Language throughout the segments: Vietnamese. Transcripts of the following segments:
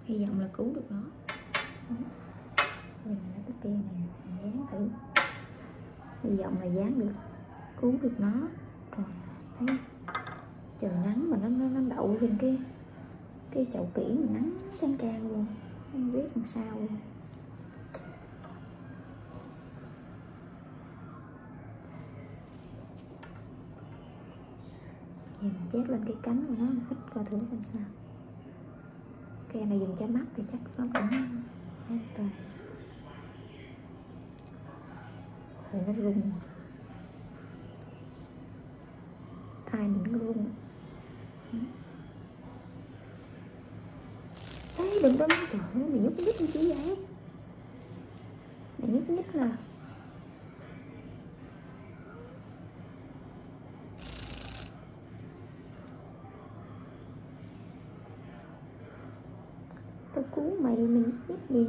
Hy vọng là cứu được nó. Mình lấy cái keo này dán thử, hy vọng là dán được, cứu được nó. Rồi thấy trời nắng mà nó đậu trên cái chậu kiển mà nắng chang chang luôn, không biết làm sao luôn. Nhìn chét lên cái cánh của nó một ít coi thử xem sao. Cái này dùng cho mắt thì chắc nó cũng an toàn. Rồi nó rung, tay mình nó rung. Ê, đừng có, trời ơi, mày nhúc nhích như chỉ vậy. Mày nhúc nhích là tao cứu mày, mình nhúc nhích gì.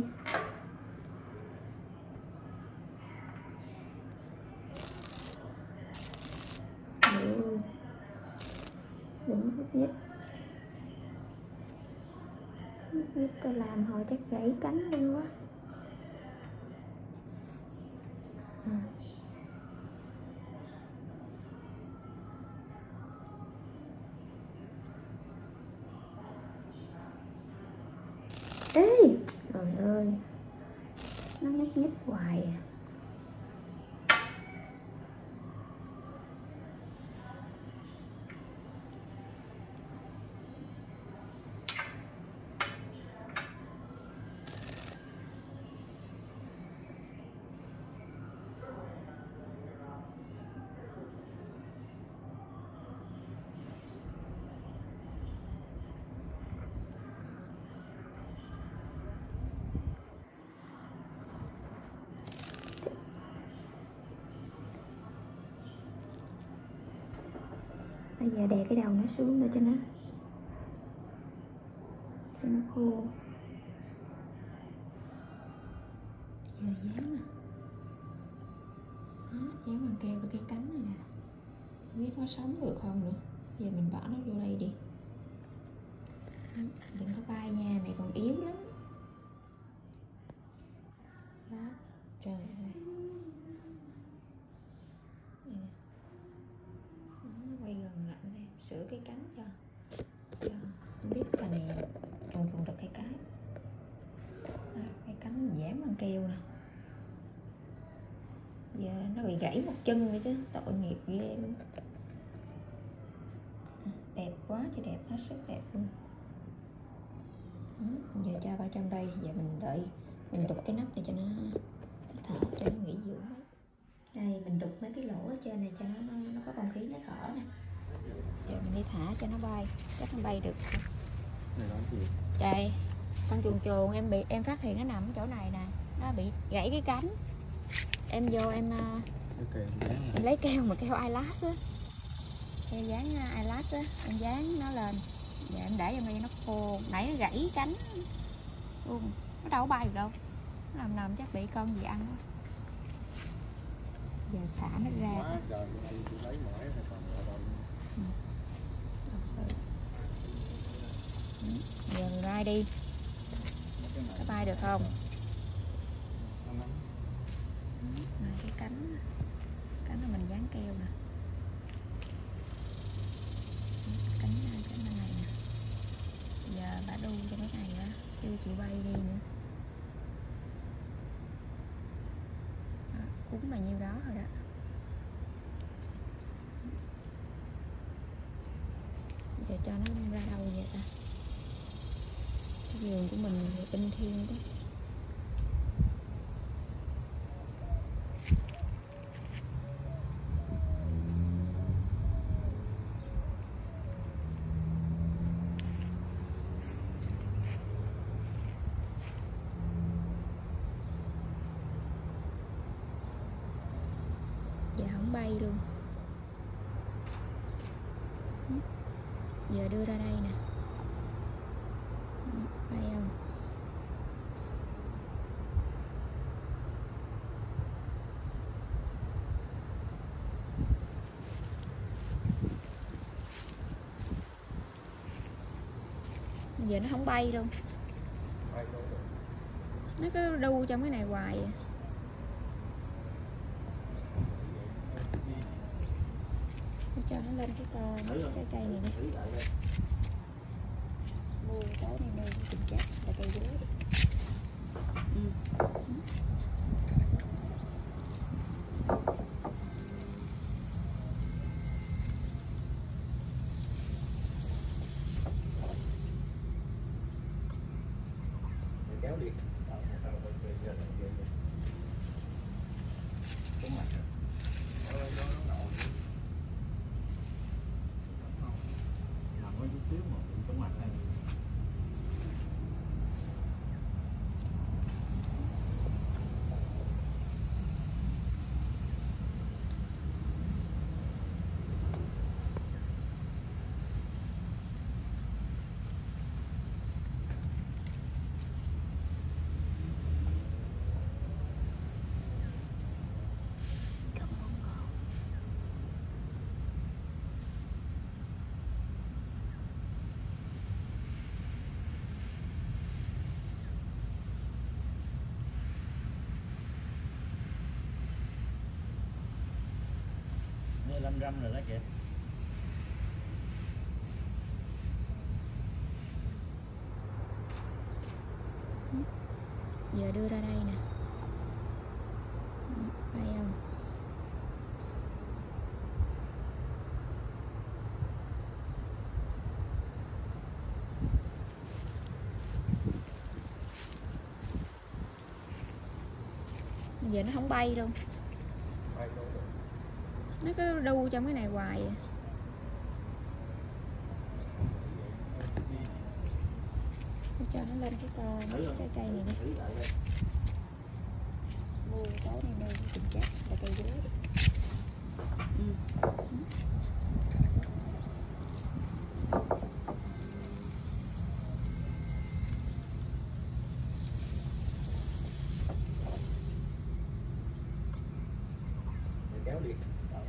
Đừng nhúc nhích. Nhúc nhích tao làm hồi chắc gãy cánh luôn quá. Ê, trời ơi, nó nhúc nhích hoài à. Bây giờ đè cái đầu nó xuống để cho nó khô. Giờ dán nè. Đó, dán bằng keo vào cái cánh này nè. Không biết nó sống được không nữa. Giờ mình bỏ nó vô đây đi. Đừng có bay nha, mày còn yếu lắm. Đó, trời ơi. Quay gần lại đây, sửa cái cánh cho không biết cái này trùng được cái cái cánh dán bằng keo nè. Giờ nó bị gãy một chân rồi chứ, tội nghiệp ghê luôn. Đẹp quá chứ đẹp, hết sức đẹp luôn. Giờ cho vào trong đây, giờ mình đợi mình đục cái nắp này cho nó thở, cho nó nghỉ dưỡng. Đây mình đục mấy cái lỗ ở trên này cho nó có không khí nó thở nè. Giờ mình đi thả cho nó bay, chắc nó bay được. Đây, con chuồn chuồn em phát hiện nó nằm ở chỗ này nè, nó bị gãy cái cánh. Em vô em lấy keo mà keo eyelash á, keo dán eyelash á, em dán nó lên. Giờ em để cho nó khô, nãy nó gãy cánh luôn, nó đâu có bay được đâu, nó nằm chắc bị con gì ăn quá. Giờ xả nó ra. Giờ bay đi, nó bay được không? Cái cánh là mình dán keo nè, cánh này nè. Giờ bà đu cho cái này á, chưa chịu bay đi nữa. Cuốn bao nhiêu đó rồi đó. Giờ cho nó ra đâu vậy ta? Cái giường của mình tinh thiên đó. Giờ không bay luôn. Giờ đưa ra đây nè. Bay không? Giờ nó không bay luôn. Nó cứ đu trong cái này hoài à. Cho nó lên cái cây này đi. Mua tối này nơi tìm chắc là cây dứa đi. Kéo đi. Lâm râm rồi đó kìa. Giờ đưa ra đây nè. Thấy không? Giờ nó không bay luôn. Nó cứ đu trong cái này hoài à. Cho nó lên cái cây này đi. Mua tối này nơi tìm chắc là cây dứa đi. Kéo đi.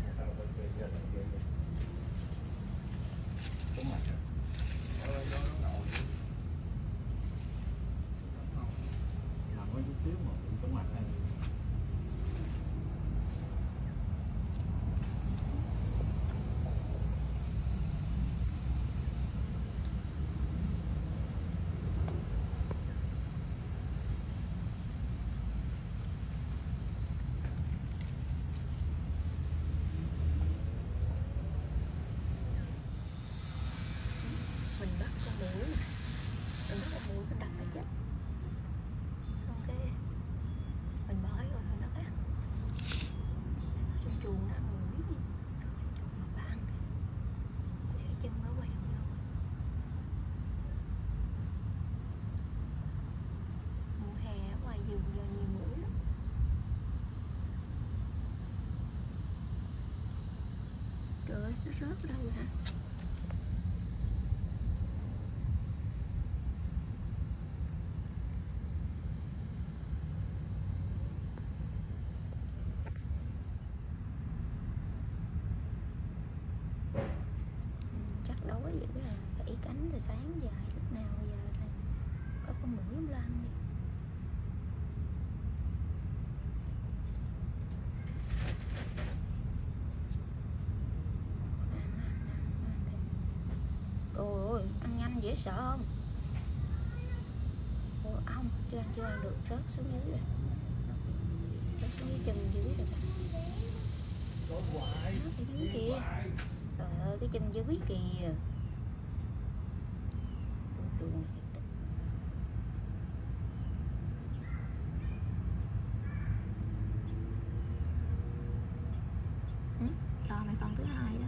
Mình bắt con muỗi nè. Mình bắt con muỗi nó đập nó chết. Xong cái mình bỏ vô thì nó cái ăn. Trong chuồng nó ăn muỗi gì. Chuồng mà ba ăn kìa. Thì cái chân nó quẹo vô. Mùa hè ở ngoài vườn giờ nhiều muỗi lắm. Trời ơi, nó rớt ở đâu vậy hả? Chắc đói vậy là gãy cánh từ sáng dài lúc nào bây giờ là có con muỗi không lan đi. Ôi ăn nhanh dễ sợ không? Ủa không, chưa ăn được, rớt xuống dưới rồi. Rớt xuống cái chân dưới rồi. Nó phía dưới kìa. Trời ơi, cái chân dưới kìa. Chuồng này thiệt tình. Cho mày con thứ hai đó.